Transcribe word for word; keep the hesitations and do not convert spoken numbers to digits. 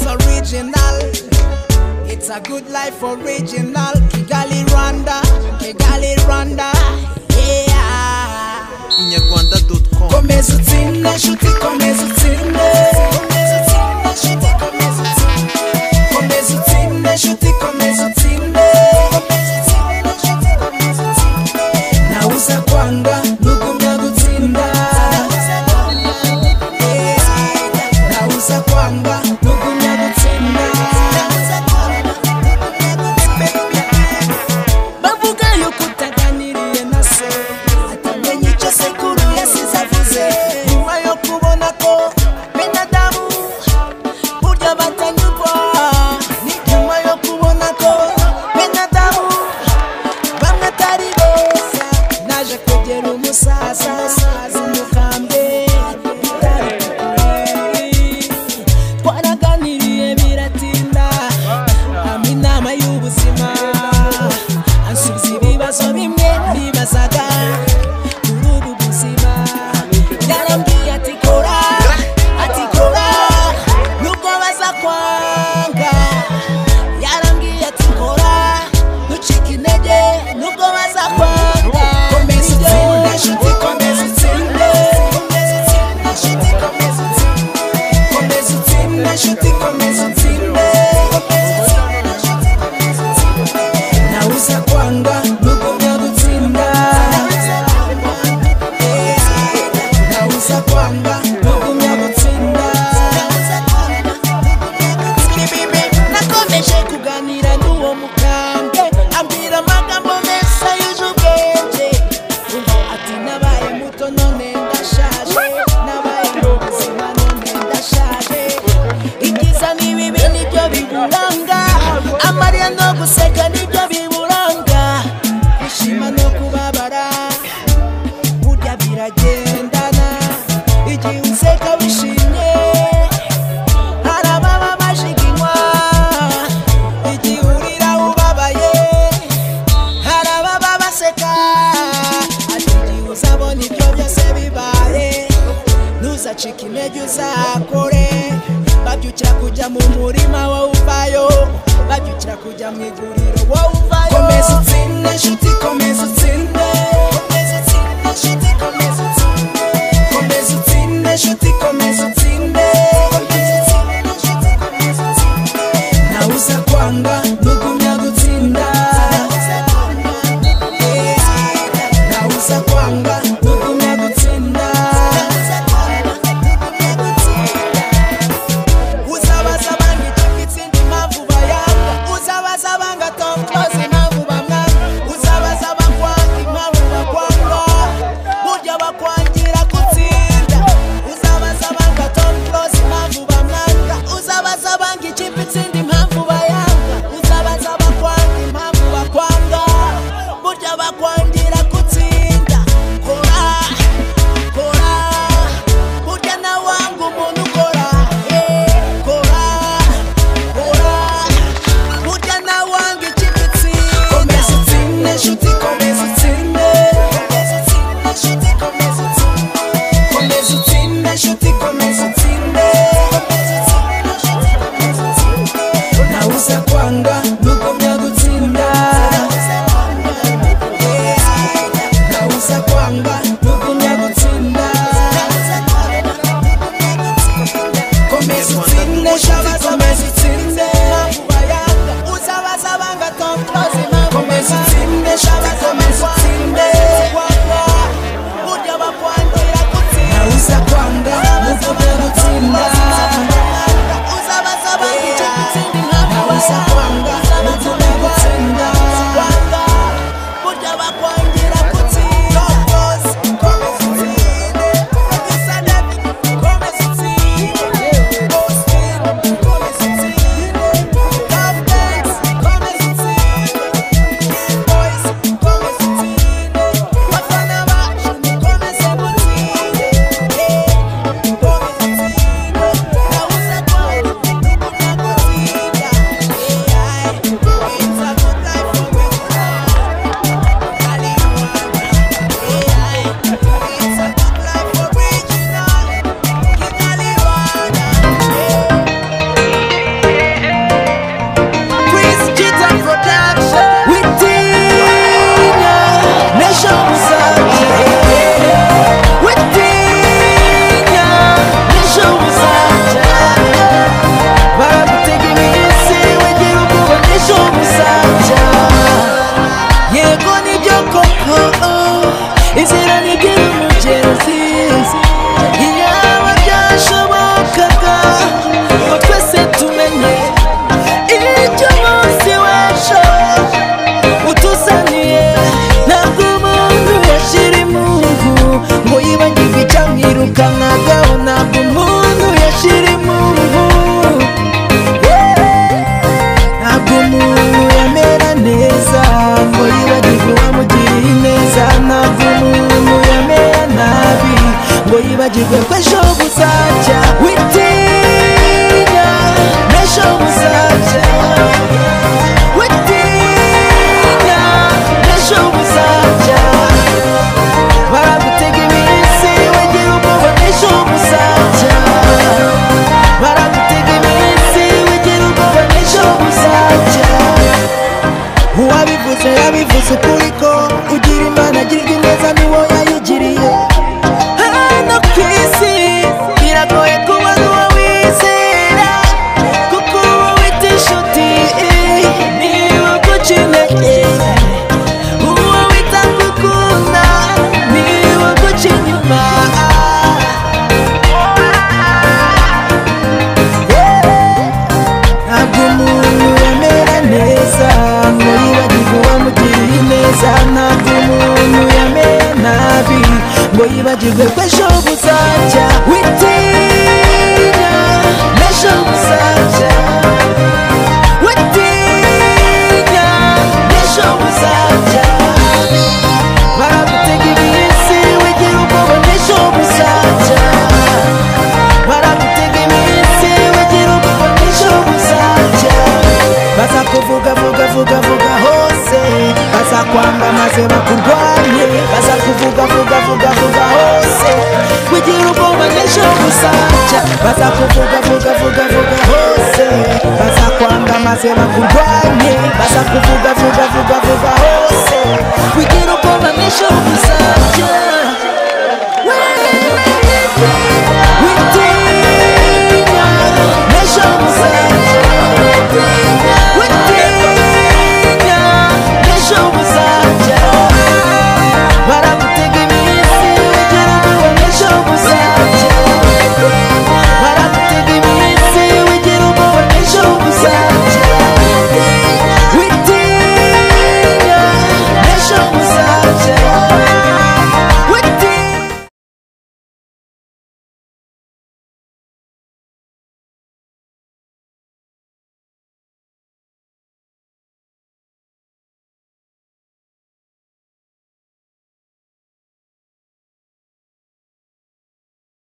original. It's a good life original. Kigali Rwanda, Kigali Rwanda, yeah. inyarwanda dot com. Komeza utsinde nshuti, komeza utsinde, komeza utsinde nshuti, komeza utsinde, komeza utsinde nshuti, komeza utsinde, nawe uza kwanga nugumya gutsinda, nawe uza kwanga nugumya gutsinda. Bavuga yuko utaganiriye na se, atamenye icyo sekuru yasize avuze, nyuma yo kubona ko benadamu burya batanyurwa, nyuma yo kubona ko benadamu bamwe atari beza, naje kwegera umusaza umukambwe twaraganiriye biratinda, ampa inama y'ubuzima, ansubiza ibibazo bimwe nibazaga kuri ubu buzima. Yarambwiye ati kora, ati kora nubwo baza kwanga, yarambwiye ati kora ntucike intege nubwo baza kwanga. Komeza utsinde nshuti, komeza utsinde, komeza utsinde nshuti, komeza utsinde, komeza utsinde nshuti, komeza utsinde, nawe uza kwanga nugumya gutsinda, nawe uza kwanga nugumya gutsinda. Nakomeje kuganira n'uwo mukambwe, ambwira amagambo meza yuje ubwenge, ati nabaye muto none ndashaje, nabaye mu buzima none ndashaje, ibyiza n'ibibi nibyo biburanga, amarira no guseka nibyo biburanga, kwishima no kubabara burya biragendana, igihe useka wishimye hari ababa bajiginywa, igihe urira ubabaye hari ababa baseka, ati igihe uzabona ibyo byose bibaye ntuzacike intege uzakore, babyukira kujya mu murima wowe uvayo, babyukira kujya mu iguriro wowe uvayo. Komeza utsinde nshuti, komeza utsinde, komeza utsinde nshuti, komeza utsinde, komeza utsinde nshuti, komeza utsinde, nawe uza kwanga nugumya gutsinda, nawe uza kwanga nugumya gutsinda. Uzabaza abandi icyo gitsinda impamvu bayanga, uzabaza abanga Tom Close impamvu bamwanga, uzabaza abakwanga impamvu bakwanga, burya bakwangira gutsinda, uzabaza abanga Tom Close wibagirwe ko ejo buzajya witinya n'ejo buzajya witinya n'ejo buzajya baragutega iminsi wigira ubwoba n'ejo buzajya baragutega iminsi wigira ubwoba n'ejo buzajya bazakuvuga vuga vuga vuga hose bazakwanga maze bakurwanye bazakuvuga vuga vuga vuga hose wigira ubwoba n'ejo buzajya bazakuvuga vuga vuga vuga hose bazakwanga maze bakurwanye bazakuvuga vuga vuga vuga hose wigira ubwoba n'ejo buzajya